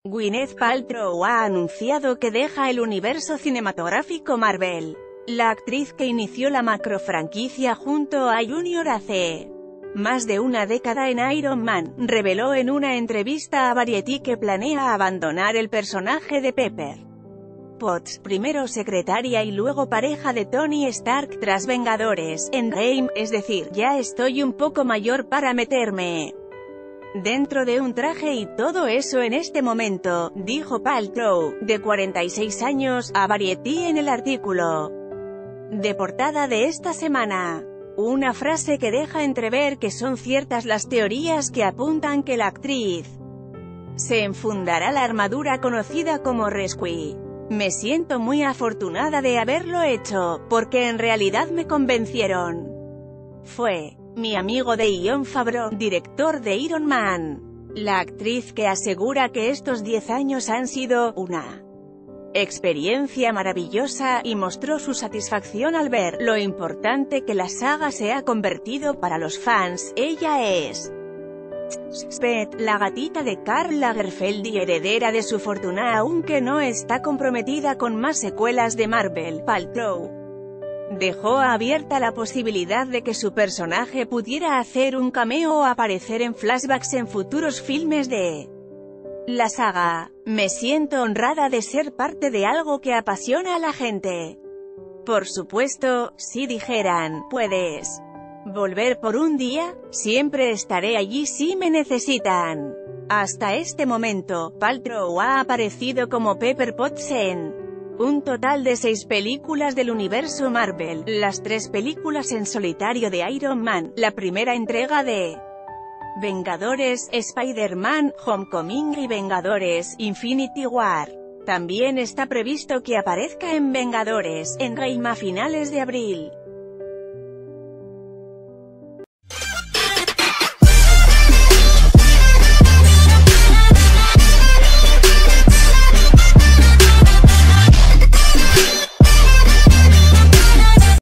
Gwyneth Paltrow ha anunciado que deja el universo cinematográfico Marvel. La actriz que inició la macrofranquicia junto a Junior hace más de una década en Iron Man, reveló en una entrevista a Variety que planea abandonar el personaje de Pepper Potts, primero secretaria y luego pareja de Tony Stark tras Vengadores Endgame, es decir, ya estoy un poco mayor para meterme dentro de un traje y todo eso en este momento, dijo Paltrow, de 46 años, a Variety en el artículo de portada de esta semana. Una frase que deja entrever que son ciertas las teorías que apuntan que la actriz se enfundará la armadura conocida como Rescue. Me siento muy afortunada de haberlo hecho, porque en realidad me convencieron. Fue mi amigo de Jon Favreau, director de Iron Man. La actriz que asegura que estos 10 años han sido una experiencia maravillosa, y mostró su satisfacción al ver lo importante que la saga se ha convertido para los fans. Ella es Spet, la gatita de Karl Lagerfeld y heredera de su fortuna, aunque no está comprometida con más secuelas de Marvel. Paltrow dejó abierta la posibilidad de que su personaje pudiera hacer un cameo o aparecer en flashbacks en futuros filmes de la saga. Me siento honrada de ser parte de algo que apasiona a la gente. Por supuesto, si dijeran, ¿puedes volver por un día? Siempre estaré allí si me necesitan. Hasta este momento, Paltrow ha aparecido como Pepper Potts en un total de 6 películas del universo Marvel, las 3 películas en solitario de Iron Man, la primera entrega de Vengadores, Spider-Man, Homecoming y Vengadores, Infinity War. También está previsto que aparezca en Vengadores Endgame a finales de abril.